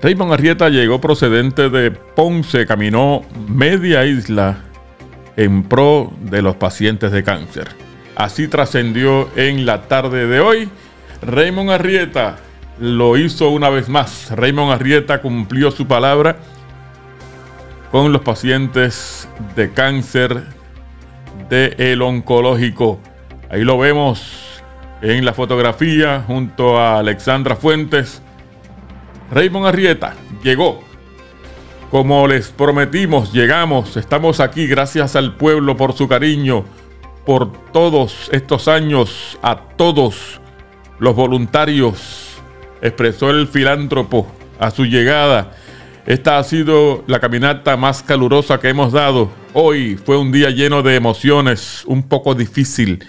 Raymond Arrieta llegó procedente de Ponce, caminó media isla en pro de los pacientes de cáncer. Así trascendió en la tarde de hoy. Raymond Arrieta lo hizo una vez más. Raymond Arrieta cumplió su palabra con los pacientes de cáncer del oncológico. Ahí lo vemos en la fotografía junto a Alexandra Fuentes. Raymond Arrieta llegó. Como les prometimos, llegamos. Estamos aquí gracias al pueblo por su cariño, por todos estos años, a todos los voluntarios, expresó el filántropo a su llegada. Esta ha sido la caminata más calurosa que hemos dado. Hoy fue un día lleno de emociones, un poco difícil.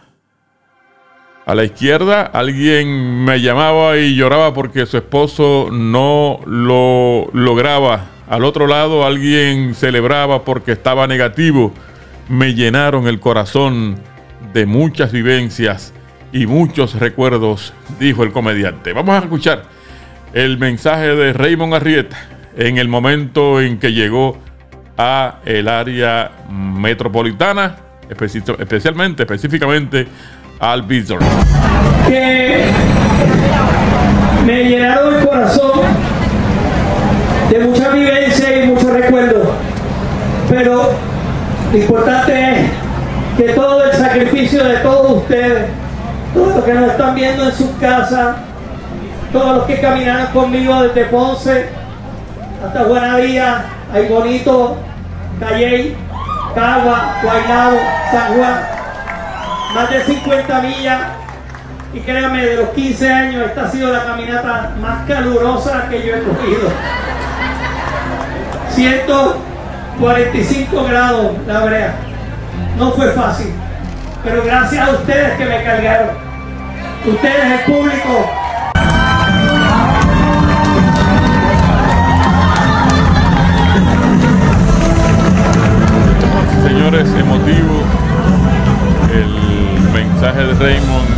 A la izquierda alguien me llamaba y lloraba porque su esposo no lo lograba. Al otro lado alguien celebraba porque estaba negativo. Me llenaron el corazón de muchas vivencias y muchos recuerdos, dijo el comediante. Vamos a escuchar el mensaje de Raymond Arrieta en el momento en que llegó a el área metropolitana, específicamente al Bison. Que me llenaron el corazón de mucha vivencia y muchos recuerdos, pero lo importante es que todo el sacrificio de todos ustedes, todos los que nos están viendo en sus casas, todos los que caminaron conmigo desde Ponce hasta Juanadía, Ay Bonito, Calley, Cagua, Guaynabo, San Juan, más de 50 millas, y créanme, de los 15 años esta ha sido la caminata más calurosa que yo he cogido. 145 grados la brea, no fue fácil, pero gracias a ustedes que me cargaron, ustedes, el público. Señores, emotivo el mensaje de Raymond,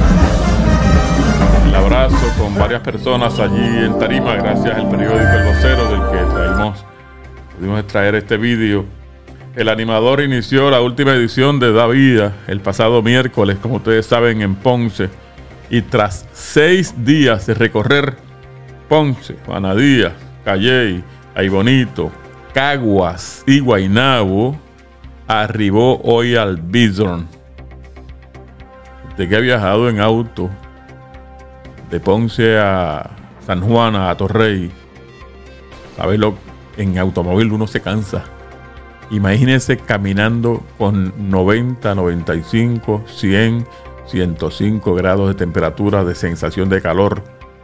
el abrazo con varias personas allí en tarima, gracias al periódico El Vocero, del que pudimos extraer este vídeo. El animador inició la última edición de Da Vida el pasado miércoles, como ustedes saben, en Ponce, y tras 6 días de recorrer Ponce, Juanadía, Calley, Ay Bonito, Caguas y Guaynabo, arribó hoy al Bison. De que ha viajado en auto de Ponce a San Juan, a Torrey, ¿sabes lo? En automóvil uno se cansa. Imagínense caminando con 90, 95, 100, 105 grados de temperatura, de sensación de calor.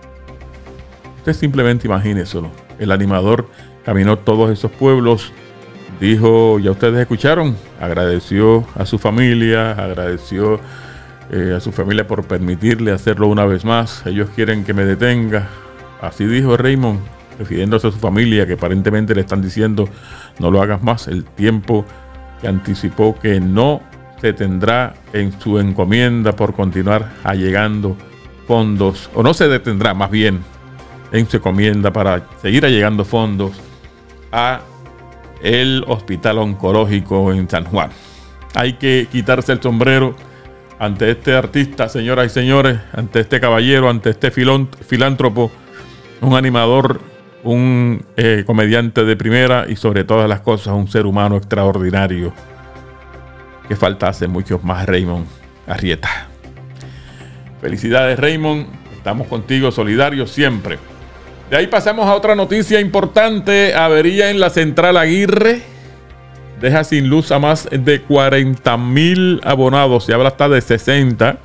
Usted simplemente imagínenselo. El animador caminó todos esos pueblos. Dijo, ya ustedes escucharon, agradeció a su familia, agradeció a su familia por permitirle hacerlo una vez más. Ellos quieren que me detenga. Así dijo Raymond, refiriéndose a su familia, que aparentemente le están diciendo no lo hagas más. El tiempo que anticipó que no se tendrá en su encomienda por continuar allegando fondos, o no se detendrá más bien en su encomienda para seguir allegando fondos a el hospital oncológico en San Juan. Hay que quitarse el sombrero ante este artista, señoras y señores, ante este caballero, ante este filántropo, un animador, un comediante de primera y sobre todas las cosas un ser humano extraordinario. Que falta hace muchos más, Raymond Arrieta. Felicidades, Raymond, estamos contigo, solidarios siempre. De ahí pasamos a otra noticia importante. Avería en la central Aguirre deja sin luz a más de 40,000 abonados. Se habla hasta de 60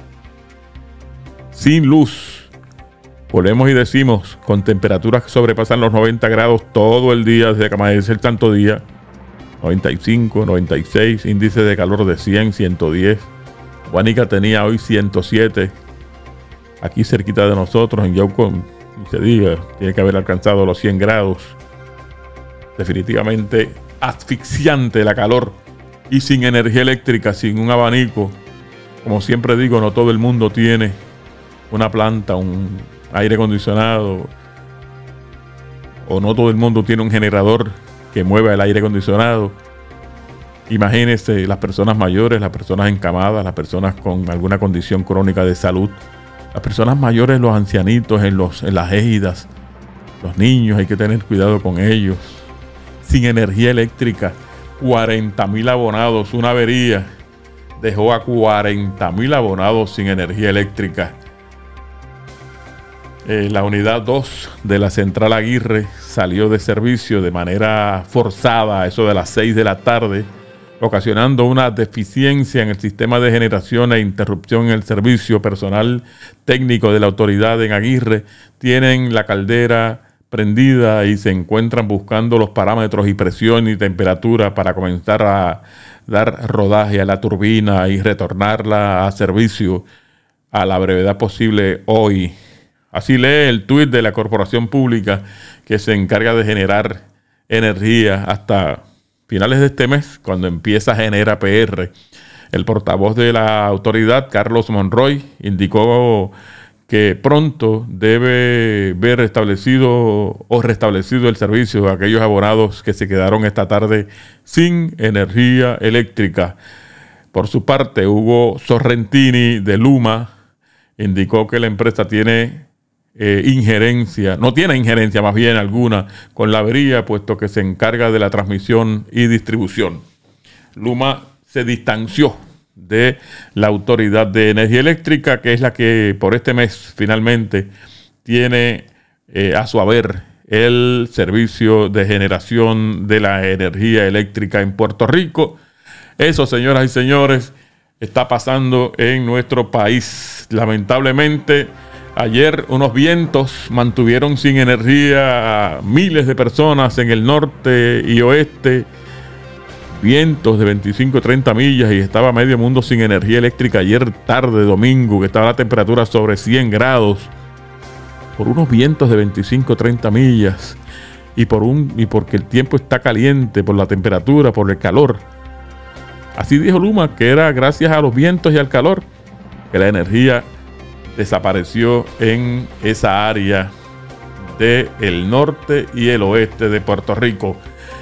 sin luz. Volvemos y decimos, con temperaturas que sobrepasan los 90 grados todo el día, desde que amanece el santo día. 95, 96, índice de calor de 100, 110. Guánica tenía hoy 107. Aquí cerquita de nosotros, en Yauco, se diga, tiene que haber alcanzado los 100 grados. Definitivamente asfixiante la calor, y sin energía eléctrica, sin un abanico. Como siempre digo, no todo el mundo tiene una planta, un aire acondicionado o no todo el mundo tiene un generador que mueva el aire acondicionado. Imagínense las personas mayores, las personas encamadas, las personas con alguna condición crónica de salud, las personas mayores, los ancianitos en las égidas, los niños, hay que tener cuidado con ellos. Sin energía eléctrica, 40.000 abonados, una avería dejó a 40.000 abonados sin energía eléctrica. La unidad 2 de la Central Aguirre salió de servicio de manera forzada a eso de las 6 de la tarde, ocasionando una deficiencia en el sistema de generación e interrupción en el servicio. Personal técnico de la autoridad en Aguirre tienen la caldera prendida y se encuentran buscando los parámetros y presión y temperatura para comenzar a dar rodaje a la turbina y retornarla a servicio a la brevedad posible hoy. Así lee el tuit de la corporación pública que se encarga de generar energía hasta finales de este mes, cuando empieza Genera PR. El portavoz de la autoridad, Carlos Monroy, indicó que pronto debe ver restablecido el servicio de aquellos abonados que se quedaron esta tarde sin energía eléctrica. Por su parte, Hugo Sorrentini de Luma indicó que la empresa tiene no tiene injerencia más bien alguna con la avería, puesto que se encarga de la transmisión y distribución. Luma se distanció de la Autoridad de Energía Eléctrica, que es la que por este mes finalmente tiene a su haber el servicio de generación de la energía eléctrica en Puerto Rico. Eso, señoras y señores, está pasando en nuestro país. Lamentablemente, ayer unos vientos mantuvieron sin energía a miles de personas en el norte y oeste. Vientos de 25 30 millas y estaba medio mundo sin energía eléctrica ayer tarde, domingo, que estaba la temperatura sobre 100 grados. Por unos vientos de 25 30 millas y porque el tiempo está caliente, por la temperatura, por el calor. Así dijo Luma, que era gracias a los vientos y al calor que la energía desapareció en esa área del norte y el oeste de Puerto Rico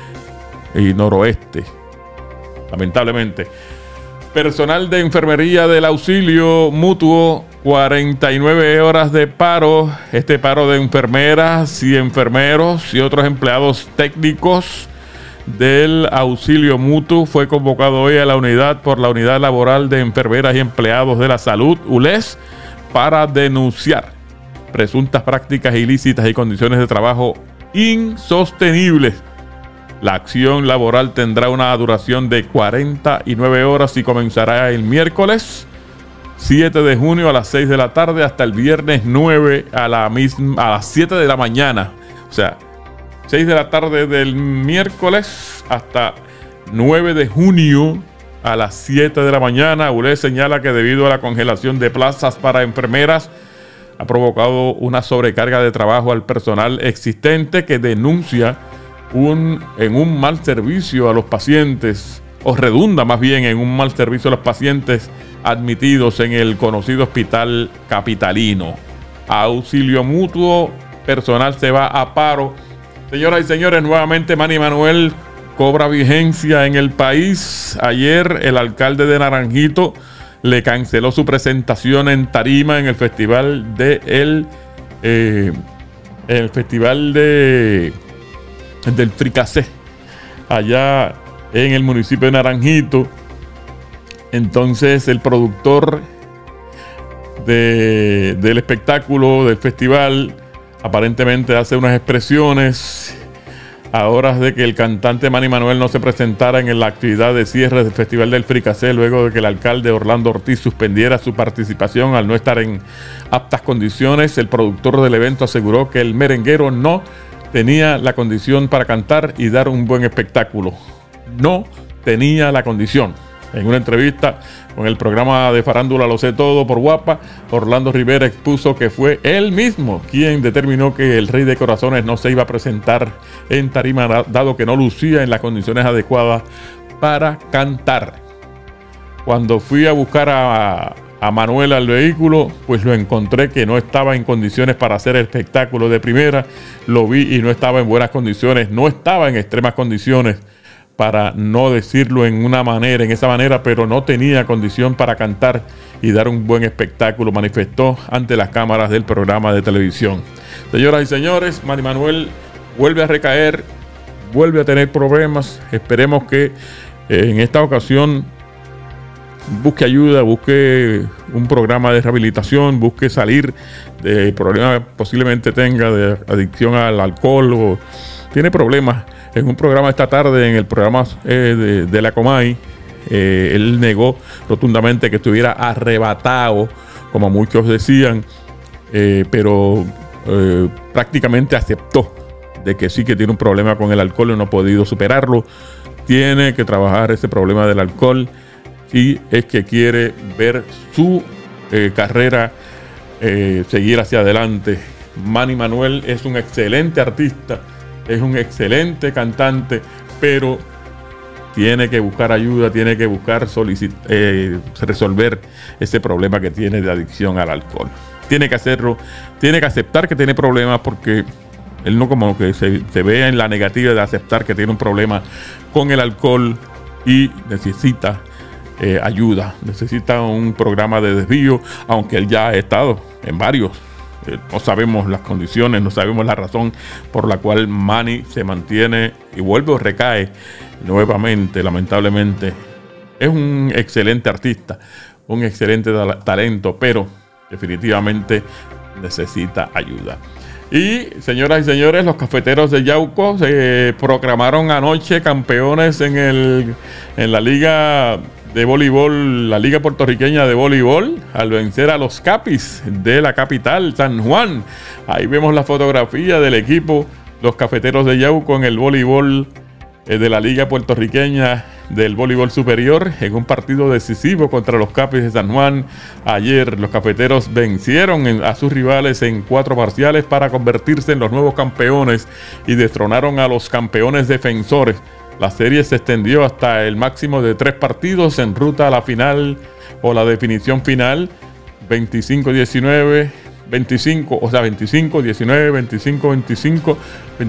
y noroeste, lamentablemente. Personal de enfermería del auxilio mutuo, 49 horas de paro. Este paro de enfermeras y enfermeros y otros empleados técnicos del auxilio mutuo fue convocado hoy a la unidad por la Unidad Laboral de Enfermeras y Empleados de la Salud, ULES, para denunciar presuntas prácticas ilícitas y condiciones de trabajo insostenibles. La acción laboral tendrá una duración de 49 horas y comenzará el miércoles 7 de junio a las 6 de la tarde hasta el viernes 9 a las 7 de la mañana. O sea, 6 de la tarde del miércoles hasta 9 de junio a las 7 de la mañana. ULES señala que debido a la congelación de plazas para enfermeras ha provocado una sobrecarga de trabajo al personal existente, que denuncia en un mal servicio a los pacientes, o redunda más bien en un mal servicio a los pacientes admitidos en el conocido hospital capitalino. Auxilio mutuo, personal se va a paro. Señoras y señores, nuevamente Manny Manuel cobra vigencia en el país. Ayer el alcalde de Naranjito le canceló su presentación en tarima en el festival del fricasé allá en el municipio de Naranjito. Entonces el productor del espectáculo del festival aparentemente hace unas expresiones a horas de que el cantante Manny Manuel no se presentara en la actividad de cierre del Festival del Fricasé, luego de que el alcalde Orlando Ortiz suspendiera su participación al no estar en aptas condiciones. El productor del evento aseguró que el merenguero no tenía la condición para cantar y dar un buen espectáculo. No tenía la condición. En una entrevista con el programa de farándula Lo Sé Todo por Guapa, Orlando Rivera expuso que fue él mismo quien determinó que el Rey de Corazones no se iba a presentar en tarima, dado que no lucía en las condiciones adecuadas para cantar. Cuando fui a buscar a a Manuel al vehículo, pues lo encontré que no estaba en condiciones para hacer el espectáculo de primera. Lo vi y no estaba en buenas condiciones, no estaba en extremas condiciones, para no decirlo en esa manera, pero no tenía condición para cantar y dar un buen espectáculo, manifestó ante las cámaras del programa de televisión. Señoras y señores, Manny Manuel vuelve a recaer, vuelve a tener problemas. Esperemos que en esta ocasión busque ayuda, busque un programa de rehabilitación, busque salir de problemas que posiblemente tenga de adicción al alcohol o tiene problemas. En un programa esta tarde, en el programa de la Comay, él negó rotundamente que estuviera arrebatado, como muchos decían, pero prácticamente aceptó de que sí que tiene un problema con el alcohol y no ha podido superarlo. Tiene que trabajar ese problema del alcohol si es que quiere ver su carrera seguir hacia adelante. Manny Manuel es un excelente artista, es un excelente cantante, pero tiene que buscar ayuda, tiene que buscar resolver ese problema que tiene de adicción al alcohol. Tiene que hacerlo, tiene que aceptar que tiene problemas, porque él no como que se vea en la negativa de aceptar que tiene un problema con el alcohol y necesita ayuda, necesita un programa de desvío, aunque él ya ha estado en varios. No sabemos las condiciones, no sabemos la razón por la cual Manny se mantiene y vuelve o recae nuevamente, lamentablemente. Es un excelente artista, un excelente talento, pero definitivamente necesita ayuda. Y señoras y señores, los cafeteros de Yauco se proclamaron anoche campeones en la liga de voleibol, la Liga Puertorriqueña de Voleibol, al vencer a los Capis de la capital, San Juan. Ahí vemos la fotografía del equipo, los cafeteros de Yauco, en el voleibol de la Liga Puertorriqueña del Voleibol Superior, en un partido decisivo contra los Capis de San Juan. Ayer los cafeteros vencieron a sus rivales en 4 parciales para convertirse en los nuevos campeones y destronaron a los campeones defensores. La serie se extendió hasta el máximo de 3 partidos en ruta a la final o la definición final. 25-19, 25, o sea, 25-19, 25-25,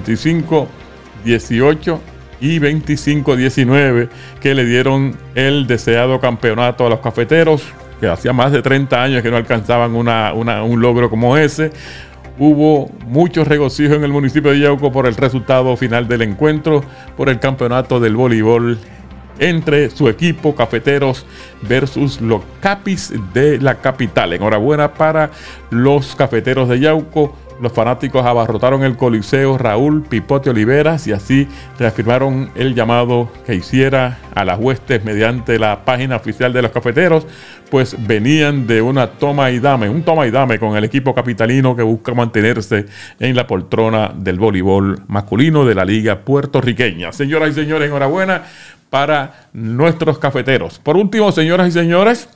25-18 y 25-19, que le dieron el deseado campeonato a los cafeteros, que hacía más de 30 años que no alcanzaban un logro como ese. Hubo mucho regocijo en el municipio de Yauco por el resultado final del encuentro, por el campeonato del voleibol entre su equipo Cafeteros versus los Capis de la capital. Enhorabuena para los Cafeteros de Yauco. Los fanáticos abarrotaron el Coliseo Raúl Pipote Oliveras y así reafirmaron el llamado que hiciera a las huestes mediante la página oficial de los cafeteros, pues venían de un toma y dame con el equipo capitalino que busca mantenerse en la poltrona del voleibol masculino de la Liga Puertorriqueña. Señoras y señores, enhorabuena para nuestros cafeteros. Por último, señoras y señores,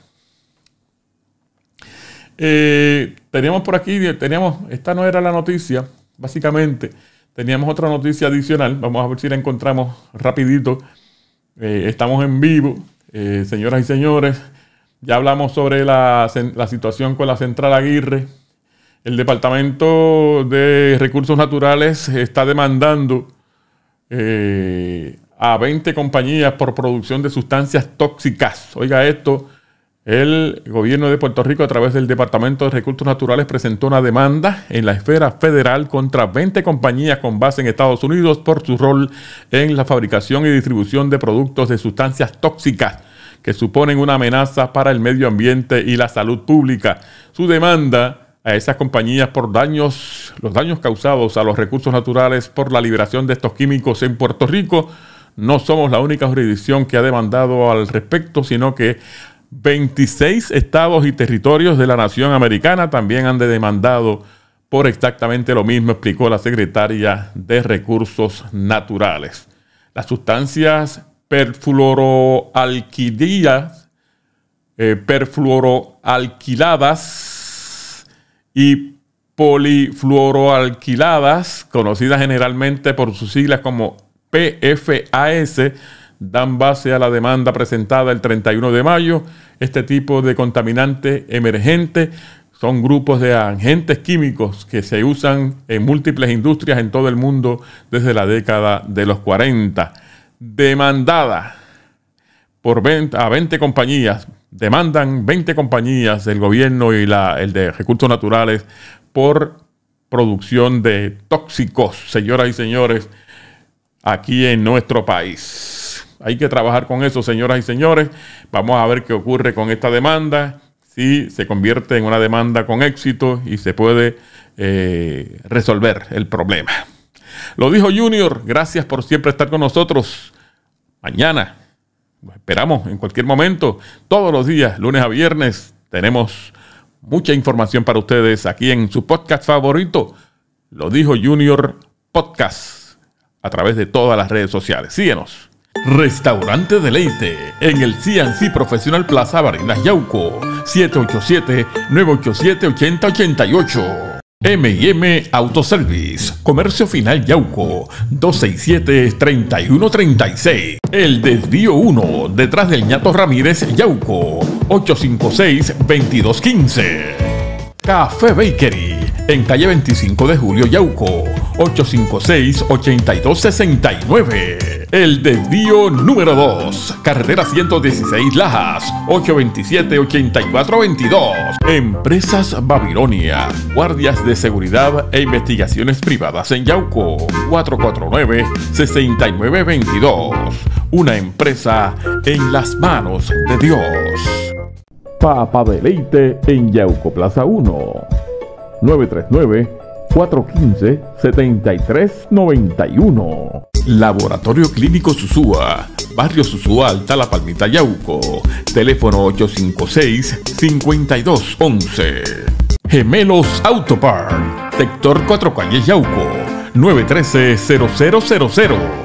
teníamos por aquí, esta no era la noticia, básicamente, teníamos otra noticia adicional. Vamos a ver si la encontramos rapidito. Estamos en vivo, señoras y señores. Ya hablamos sobre la situación con la Central Aguirre. El Departamento de Recursos Naturales está demandando a 20 compañías por producción de sustancias tóxicas. Oiga esto. El gobierno de Puerto Rico, a través del Departamento de Recursos Naturales, presentó una demanda en la esfera federal contra 20 compañías con base en Estados Unidos por su rol en la fabricación y distribución de productos de sustancias tóxicas que suponen una amenaza para el medio ambiente y la salud pública. Su demanda a esas compañías por los daños causados a los recursos naturales por la liberación de estos químicos en Puerto Rico. No somos la única jurisdicción que ha demandado al respecto, sino que 26 estados y territorios de la nación americana también han demandado por exactamente lo mismo, explicó la secretaria de Recursos Naturales. Las sustancias perfluoroalquiladas y polifluoroalquiladas, conocidas generalmente por sus siglas como PFAS, dan base a la demanda presentada el 31 de mayo. Este tipo de contaminante emergente son grupos de agentes químicos que se usan en múltiples industrias en todo el mundo desde la década de los 40. Demandada por 20 compañías, demandan 20 compañías del gobierno y el de recursos naturales por producción de tóxicos, señoras y señores, aquí en nuestro país. Hay que trabajar con eso, señoras y señores. Vamos a ver qué ocurre con esta demanda, si se convierte en una demanda con éxito y se puede resolver el problema. Lo dijo Junior, gracias por siempre estar con nosotros. Mañana, los esperamos en cualquier momento, todos los días, lunes a viernes, tenemos mucha información para ustedes aquí en su podcast favorito. Lo dijo Junior Podcast a través de todas las redes sociales. Síguenos. Restaurante Deleite en el C&C Professional Plaza Barinas Yauco, 787-987-8088. M&M Autoservice, Comercio Final Yauco, 267-3136. El Desvío 1, detrás del Ñato Ramírez Yauco, 856-2215. Café Bakery, en calle 25 de Julio Yauco, 856-8269. El Desvío número 2, carretera 116 Lajas, 827-8422. Empresas Babilonia, guardias de seguridad e investigaciones privadas en Yauco, 449-6922. Una empresa en las manos de Dios. Papa Deleite en Yauco Plaza 1, 939-415-7391. Laboratorio Clínico Susúa, Barrio Susúa Alta, La Palmita, Yauco. Teléfono 856-5211. Gemelos Autopart, sector 4 Calles, Yauco, 913-0000.